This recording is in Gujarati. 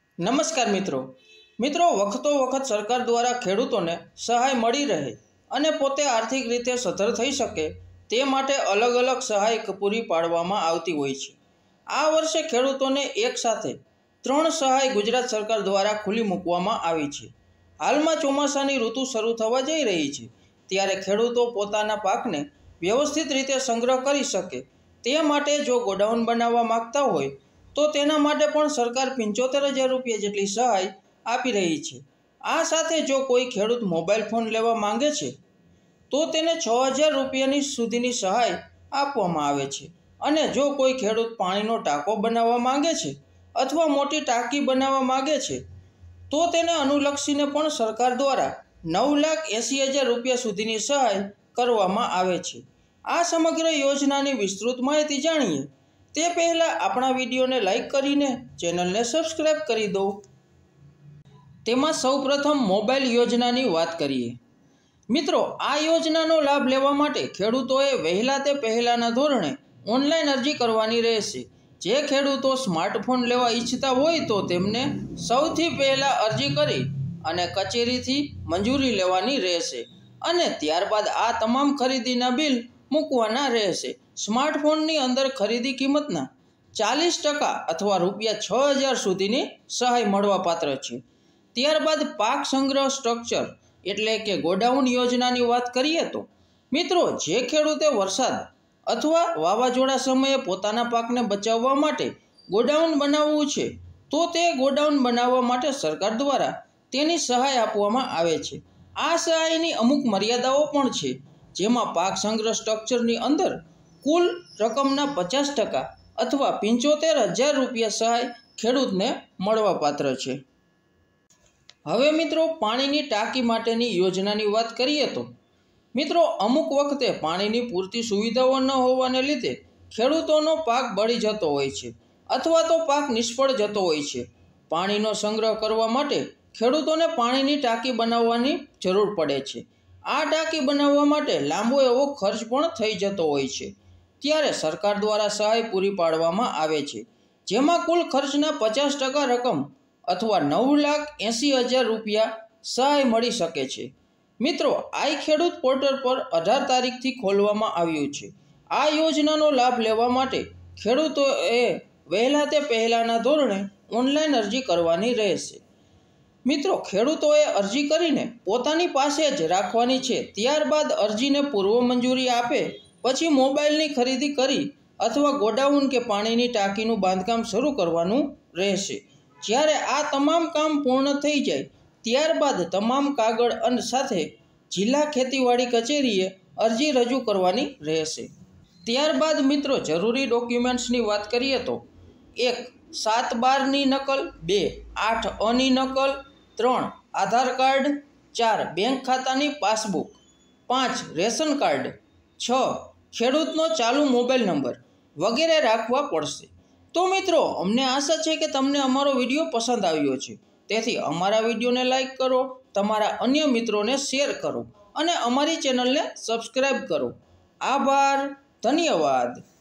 નમસ્કાર મિત્રો વખતો વખત સરકાર દ્વારા ખેડૂતોને સહાય મળી રહે અને પોતે આર્થિક રીતે સદ્ધર થઈ શકે તે માટે અલગ અલગ સહાય પૂરી પાડવામાં આવતી હોય છે। આ વર્ષે ખેડૂતોને એક સાથે 3 સહાય ગુજરાત સરકાર દ્વારા ખુલ્લી મૂકવામાં આવી છે। હાલમાં ચોમાસાની ઋતુ શરૂ થવા જઈ રહી છે, ત્યારે ખેડૂતો પોતાના પાકને વ્યવસ્થિત રીતે સંગ્રહ કરી શકે તે માટે જો ગોડાઉન બનાવવા માંગતા હોય તો તેના માટે પણ સરકાર 75,000 રૂપિયા જેટલી સહાય આપી રહી છે। આ સાથે જો કોઈ ખેડૂત મોબાઈલ ફોન લેવા માંગે છે તો તેને 6,000 રૂપિયાની સુધીની સહાય આપવામાં આવે છે અને જો કોઈ ખેડૂત પાણીનો ટાંકો બનાવવા માંગે છે અથવા મોટી ટાંકી બનાવવા માંગે છે તો તેને અનુલક્ષીને પણ સરકાર દ્વારા 9,80,000 રૂપિયા સુધીની સહાય કરવામાં આવે છે। આ સમગ્ર યોજનાની વિસ્તૃત માહિતી જાણીએ તે પહેલાં આપણા વિડીયોને લાઇક કરીને ચેનલને સબસ્ક્રાઇબ કરી દો। તેમાં સૌપ્રથમ મોબાઈલ યોજનાની વાત કરીએ। મિત્રો, આ યોજનાનો લાભ લેવા માટે ખેડૂતોએ વહેલા તે પહેલાંના ધોરણે ઓનલાઈન અરજી કરવાની રહેશે। જે ખેડૂતો સ્માર્ટફોન લેવા ઈચ્છતા હોય તો તેમને સૌથી પહેલાં અરજી કરી અને કચેરીથી મંજૂરી લેવાની રહેશે અને ત્યારબાદ આ તમામ ખરીદીના બિલ મૂકવાના રહેશે। સ્માર્ટફોનની અંદર ખરીદી કિંમતના 40% અથવા રૂપિયા 6,000 સુધીની સહાય મળવાપાત્ર છે। ત્યારબાદ પાક સંગ્રહ સ્ટ્રક્ચર એટલે કે ગોડાઉન યોજનાની વાત કરીએ તો મિત્રો, જે ખેડૂતે વરસાદ અથવા વાવાઝોડા સમયે પોતાના પાકને બચાવવા માટે ગોડાઉન બનાવવું છે તો તે ગોડાઉન બનાવવા માટે સરકાર દ્વારા તેની સહાય આપવામાં આવે છે। આ સહાયની અમુક મર્યાદાઓ પણ છે, જેમાં પાક સંગ્રહ સ્ટ્રક્ચરની અંદર કુલ રકમના 50% અથવા 75,000 રૂપિયા સહાય ખેડૂતને મળવાપાત્ર છે। હવે મિત્રો, પાણીની ટાંકી માટેની યોજનાની વાત કરીએ તો મિત્રો, અમુક વખતે પાણીની પૂરતી સુવિધાઓ ન હોવાને લીધે ખેડૂતોનો પાક બળી જતો હોય છે અથવા તો પાક નિષ્ફળ જતો હોય છે। પાણીનો સંગ્રહ કરવા માટે ખેડૂતોને પાણીની ટાંકી બનાવવાની જરૂર પડે છે। આ ટાંકી બનાવવા માટે લાંબો એવો ખર્ચ પણ થઈ જતો હોય છે, ત્યારે સરકાર દ્વારા સહાય પૂરી પાડવામાં આવે છે, જેમાં કુલ ખર્ચના 50% રકમ અથવા 9,80,000 રૂપિયા સહાય મળી શકે છે। મિત્રો, આ ખેડૂત પોર્ટલ પર 18 તારીખથી ખોલવામાં આવ્યું છે। આ યોજનાનો લાભ લેવા માટે ખેડૂતોએ વહેલા તે પહેલાંના ધોરણે ઓનલાઈન અરજી કરવાની રહેશે। મિત્રો, ખેડૂતોએ અરજી કરીને પોતાની પાસે જ રાખવાની છે। ત્યારબાદ અરજીને પૂર્વ મંજૂરી આપે પછી મોબાઈલની ખરીદી કરી અથવા ગોડાઉન કે પાણીની ટાંકીનું બાંધકામ શરૂ કરવાનું રહેશે। જ્યારે આ તમામ કામ પૂર્ણ થઈ જાય ત્યારબાદ તમામ કાગળ અને સાથે જિલ્લા ખેતીવાડી કચેરીએ અરજી રજૂ કરવાની રહેશે। ત્યારબાદ મિત્રો, જરૂરી ડોક્યુમેન્ટ્સની વાત કરીએ તો 1. 7/12ની નકલ, 2. 8/A ની નકલ, 3. આધાર કાર્ડ, 4. બેંક ખાતાની પાસબુક, 5. Ration card, 6. ખેડૂતનો ચાલુ મોબાઈલ નંબર વગેરે રાખવા પડશે। તો મિત્રો, અમને આશા છે કે તમને અમારો વિડીયો પસંદ આવ્યો છે, તેથી અમારા વિડીયોને લાઇક કરો, તમારા અન્ય મિત્રોને શેર કરો અને અમારી ચેનલને સબસ્ક્રાઈબ કરો। આભાર, ધન્યવાદ।